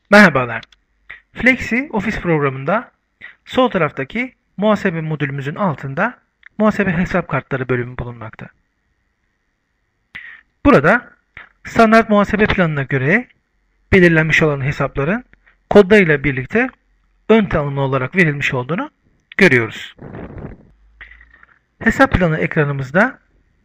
Merhabalar. Flexi Office programında sol taraftaki muhasebe modülümüzün altında muhasebe hesap kartları bölümü bulunmakta. Burada standart muhasebe planına göre belirlenmiş olan hesapların kodlarıyla birlikte ön tanımlı olarak verilmiş olduğunu görüyoruz. Hesap planı ekranımızda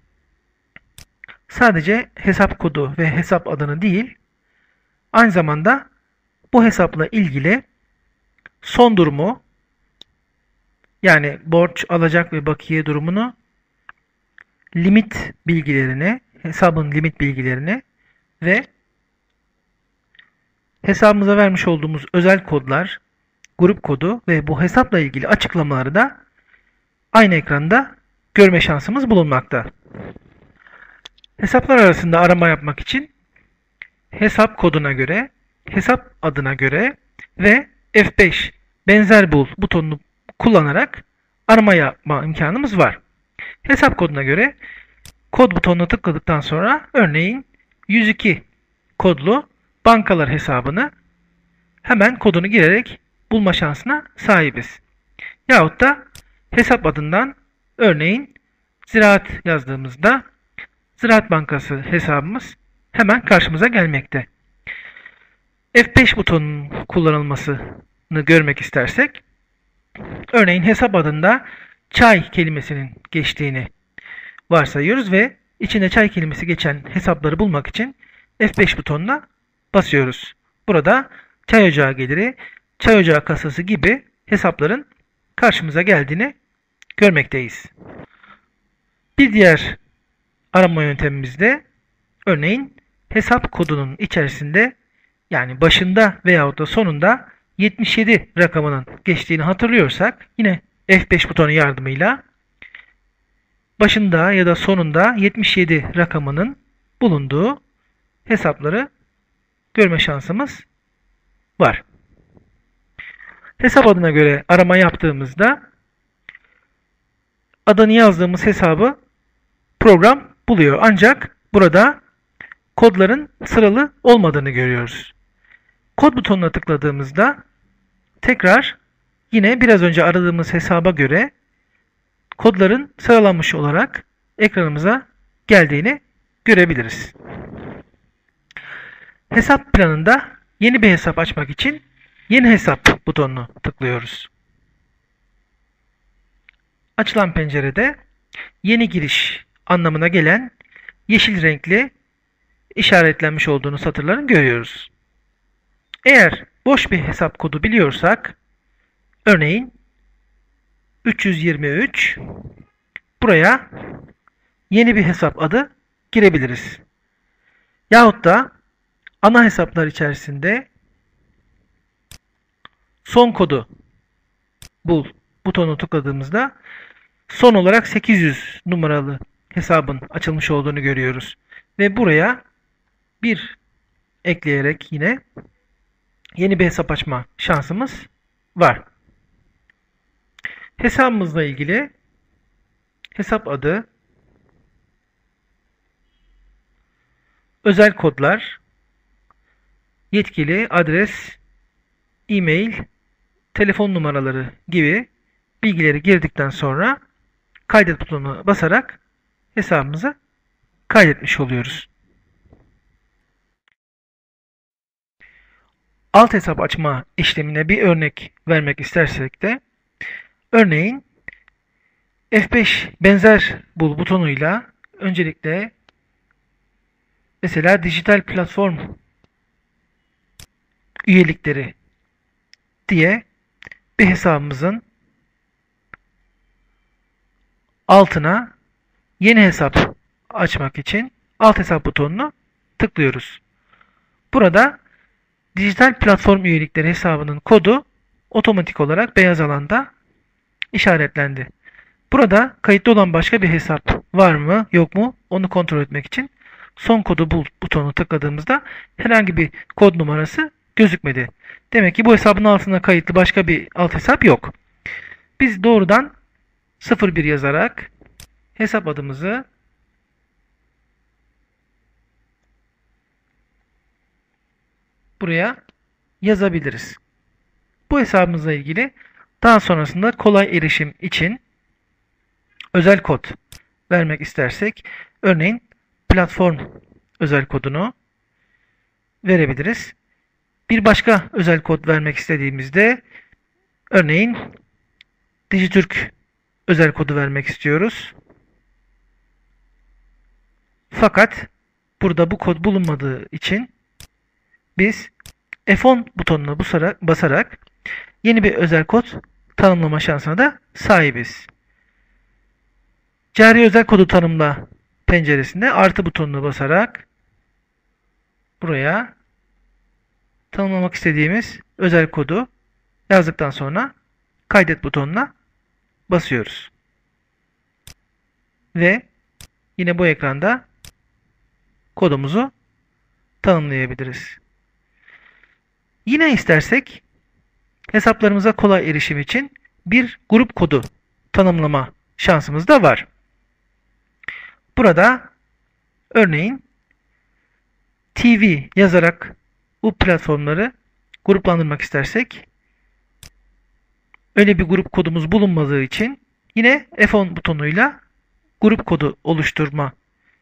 sadece hesap kodu ve hesap adını değil, aynı zamanda bu hesapla ilgili son durumu, yani borç, alacak ve bakiye durumunu, limit bilgilerini, hesabın limit bilgilerini ve hesabımıza vermiş olduğumuz özel kodlar, grup kodu ve bu hesapla ilgili açıklamaları da aynı ekranda görme şansımız bulunmakta. Hesaplar arasında arama yapmak için hesap koduna göre, hesap adına göre ve F5 benzer bul butonunu kullanarak arama yapma imkanımız var. Hesap koduna göre kod butonuna tıkladıktan sonra örneğin 102 kodlu bankalar hesabını hemen kodunu girerek bulma şansına sahibiz. Yahut da hesap adından örneğin Ziraat yazdığımızda Ziraat Bankası hesabımız hemen karşımıza gelmekte. F5 butonunun kullanılmasını görmek istersek, örneğin hesap adında çay kelimesinin geçtiğini varsayıyoruz ve içinde çay kelimesi geçen hesapları bulmak için F5 butonuna basıyoruz. Burada çay ocağı geliri, çay ocağı kasası gibi hesapların karşımıza geldiğini görmekteyiz. Bir diğer arama yöntemimizde örneğin hesap kodunun içerisinde, yani başında veyahut da sonunda 77 rakamının geçtiğini hatırlıyorsak yine F5 butonu yardımıyla başında ya da sonunda 77 rakamının bulunduğu hesapları görme şansımız var. Hesap adına göre arama yaptığımızda adını yazdığımız hesabı program buluyor. Ancak burada kodların sıralı olmadığını görüyoruz. Kod butonuna tıkladığımızda tekrar yine biraz önce aradığımız hesaba göre kodların sıralanmış olarak ekranımıza geldiğini görebiliriz. Hesap planında yeni bir hesap açmak için yeni hesap butonunu tıklıyoruz. Açılan pencerede yeni giriş anlamına gelen yeşil renkli işaretlenmiş olduğunu satırların görüyoruz. Eğer boş bir hesap kodu biliyorsak, örneğin 323, buraya yeni bir hesap adı girebiliriz. Yahut da ana hesaplar içerisinde son kodu bul butonu tıkladığımızda son olarak 800 numaralı hesabın açılmış olduğunu görüyoruz. Ve buraya bir ekleyerek yine yeni bir hesap açma şansımız var. Hesabımızla ilgili hesap adı, özel kodlar, yetkili adres, e-mail, telefon numaraları gibi bilgileri girdikten sonra kaydet butonuna basarak hesabımızı kaydetmiş oluyoruz. Alt hesap açma işlemine bir örnek vermek istersek de, örneğin F5 benzer bul butonuyla öncelikle mesela dijital platform üyelikleri diye bir hesabımızın altına yeni hesap açmak için alt hesap butonunu tıklıyoruz. Burada dijital platform üyelikleri hesabının kodu otomatik olarak beyaz alanda işaretlendi. Burada kayıtlı olan başka bir hesap var mı yok mu onu kontrol etmek için son kodu bul butonunu tıkladığımızda herhangi bir kod numarası gözükmedi. Demek ki bu hesabın altına kayıtlı başka bir alt hesap yok. Biz doğrudan 01 yazarak hesap adımızı buraya yazabiliriz. Bu hesabımızla ilgili daha sonrasında kolay erişim için özel kod vermek istersek, örneğin platform özel kodunu verebiliriz. Bir başka özel kod vermek istediğimizde, örneğin Dijitürk özel kodu vermek istiyoruz. Fakat burada bu kod bulunmadığı için biz F10 butonuna basarak yeni bir özel kod tanımlama şansına da sahibiz. Cari özel kodu tanımla penceresinde artı butonuna basarak buraya tanımlamak istediğimiz özel kodu yazdıktan sonra kaydet butonuna basıyoruz. Ve yine bu ekranda kodumuzu tanımlayabiliriz. Yine istersek hesaplarımıza kolay erişim için bir grup kodu tanımlama şansımız da var. Burada örneğin TV yazarak bu platformları gruplandırmak istersek, öyle bir grup kodumuz bulunmadığı için yine F10 butonuyla grup kodu oluşturma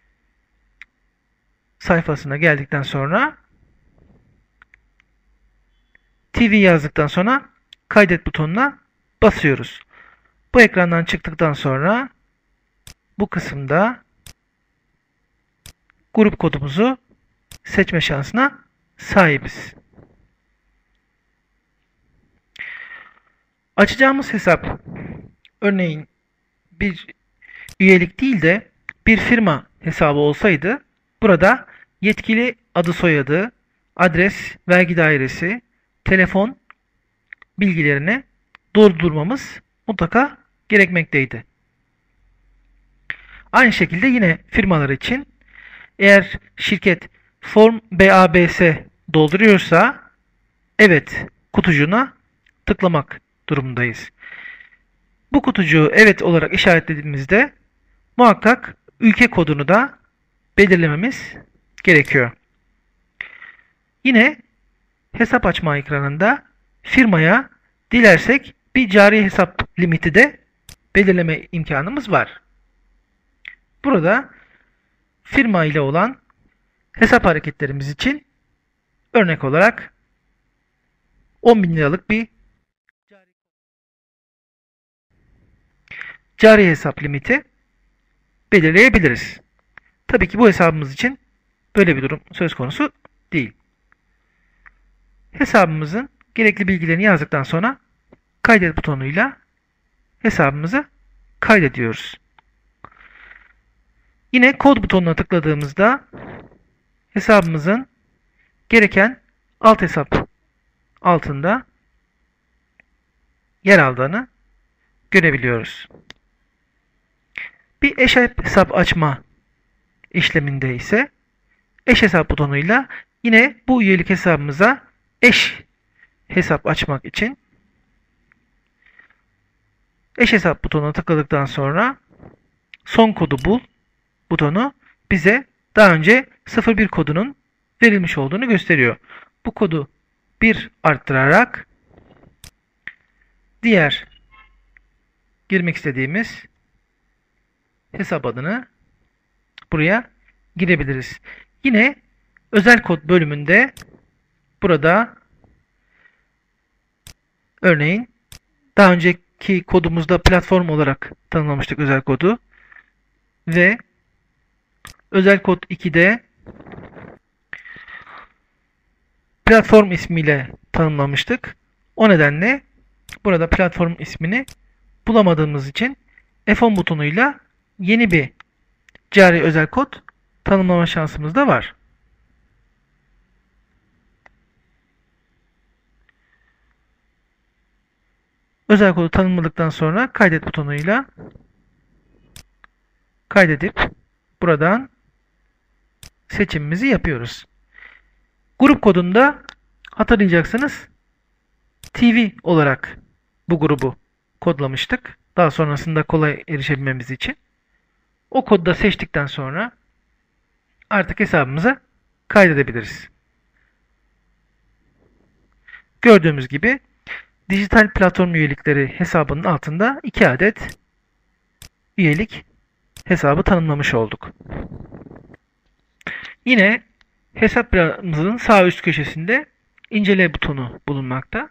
sayfasına geldikten sonra TV yazdıktan sonra kaydet butonuna basıyoruz. Bu ekrandan çıktıktan sonra bu kısımda grup kodumuzu seçme şansına sahibiz. Açacağımız hesap örneğin bir üyelik değil de bir firma hesabı olsaydı, burada yetkili adı soyadı, adres, vergi dairesi, telefon bilgilerini doldurmamız mutlaka gerekmekteydi. Aynı şekilde yine firmalar için eğer şirket Form BABS dolduruyorsa evet kutucuğuna tıklamak durumundayız. Bu kutucuğu evet olarak işaretlediğimizde muhakkak ülke kodunu da belirlememiz gerekiyor. Yine hesap açma ekranında firmaya dilersek bir cari hesap limiti de belirleme imkanımız var. Burada firma ile olan hesap hareketlerimiz için örnek olarak 10.000 liralık bir cari hesap limiti belirleyebiliriz. Tabii ki bu hesabımız için böyle bir durum söz konusu değil. Hesabımızın gerekli bilgilerini yazdıktan sonra kaydet butonuyla hesabımızı kaydediyoruz. Yine kod butonuna tıkladığımızda hesabımızın gereken alt hesap altında yer aldığını görebiliyoruz. Bir eş hesap açma işleminde ise eş hesap butonuyla yine bu üyelik hesabımıza eş hesap açmak için eş hesap butonuna tıkladıktan sonra son kodu bul butonu bize daha önce 01 kodunun verilmiş olduğunu gösteriyor. Bu kodu 1 arttırarak diğer girmek istediğimiz hesap adını buraya girebiliriz. Yine özel kod bölümünde burada örneğin daha önceki kodumuzda platform olarak tanımlamıştık özel kodu ve özel kod 2'de platform ismiyle tanımlamıştık. O nedenle burada platform ismini bulamadığımız için F10 butonuyla yeni bir cari özel kod tanımlama şansımız da var. Özel kodu tanımladıktan sonra kaydet butonuyla kaydedip buradan seçimimizi yapıyoruz. Grup kodunda hatırlayacaksınız TV olarak bu grubu kodlamıştık. Daha sonrasında kolay erişebilmemiz için. O kodu da seçtikten sonra artık hesabımıza kaydedebiliriz. Gördüğümüz gibi dijital platform üyelikleri hesabının altında 2 adet üyelik hesabı tanımlamış olduk. Yine hesabımızın sağ üst köşesinde incele butonu bulunmakta.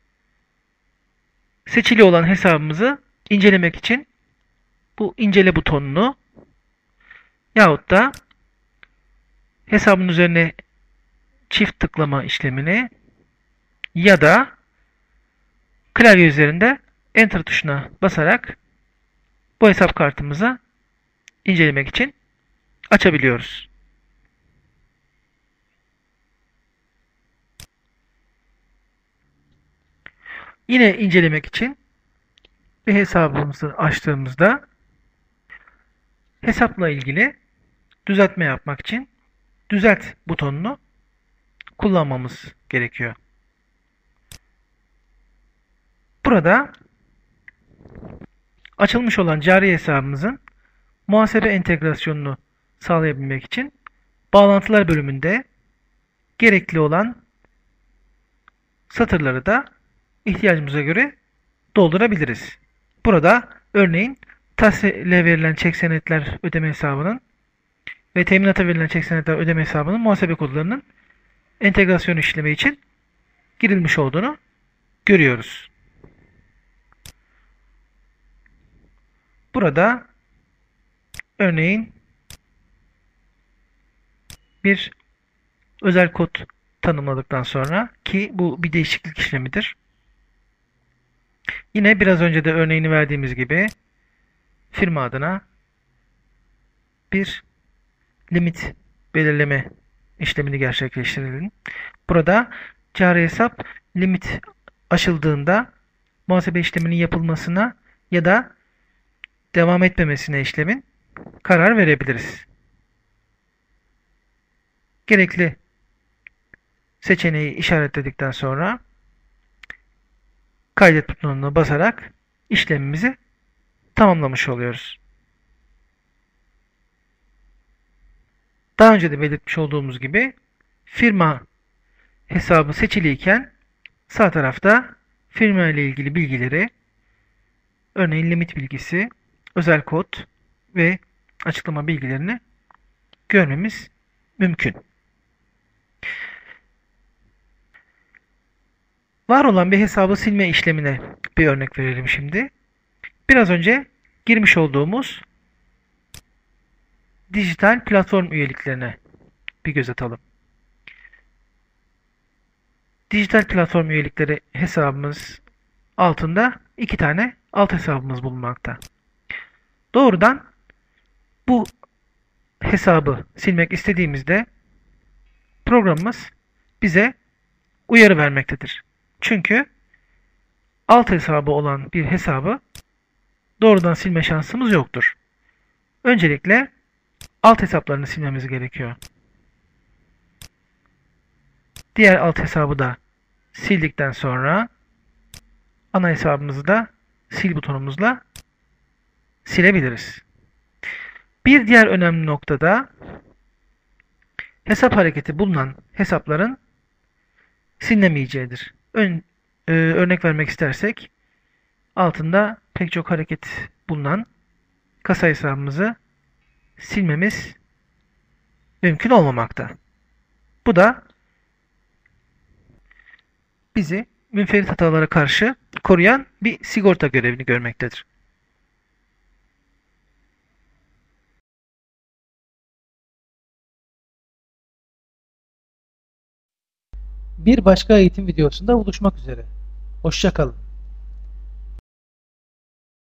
Seçili olan hesabımızı incelemek için bu incele butonunu yahut da hesabın üzerine çift tıklama işlemini ya da klavye üzerinde Enter tuşuna basarak bu hesap kartımızı incelemek için açabiliyoruz. Yine incelemek için bir hesabımızı açtığımızda hesapla ilgili düzeltme yapmak için düzelt butonunu kullanmamız gerekiyor. Burada açılmış olan cari hesabımızın muhasebe entegrasyonunu sağlayabilmek için bağlantılar bölümünde gerekli olan satırları da ihtiyacımıza göre doldurabiliriz. Burada örneğin tahsile verilen çek senetler ödeme hesabının ve teminata verilen çek senetler ödeme hesabının muhasebe kodlarının entegrasyon işlemi için girilmiş olduğunu görüyoruz. Burada örneğin bir özel kod tanımladıktan sonra, ki bu bir değişiklik işlemidir. Yine biraz önce de örneğini verdiğimiz gibi firma adına bir limit belirleme işlemini gerçekleştirelim. Burada cari hesap limit aşıldığında muhasebe işleminin yapılmasına ya da devam etmemesine işlemin karar verebiliriz. Gerekli seçeneği işaretledikten sonra kaydet butonuna basarak işlemimizi tamamlamış oluyoruz. Daha önce de belirtmiş olduğumuz gibi firma hesabı seçiliyken sağ tarafta firma ile ilgili bilgileri, örneğin limit bilgisi, özel kod ve açıklama bilgilerini görmemiz mümkün. Var olan bir hesabı silme işlemine bir örnek verelim şimdi. Biraz önce girmiş olduğumuz dijital platform üyeliklerine bir göz atalım. Dijital platform üyelikleri hesabımız altında 2 tane alt hesabımız bulunmakta. Doğrudan bu hesabı silmek istediğimizde programımız bize uyarı vermektedir. Çünkü alt hesabı olan bir hesabı doğrudan silme şansımız yoktur. Öncelikle alt hesaplarını silmemiz gerekiyor. Diğer alt hesabı da sildikten sonra ana hesabımızı da sil butonumuzla silebiliriz. Bir diğer önemli noktada hesap hareketi bulunan hesapların silinemeyeceğidir. Örnek vermek istersek altında pek çok hareket bulunan kasa hesabımızı silmemiz mümkün olmamakta. Bu da bizi münferit hatalara karşı koruyan bir sigorta görevini görmektedir. Bir başka eğitim videosunda buluşmak üzere. Hoşça kalın.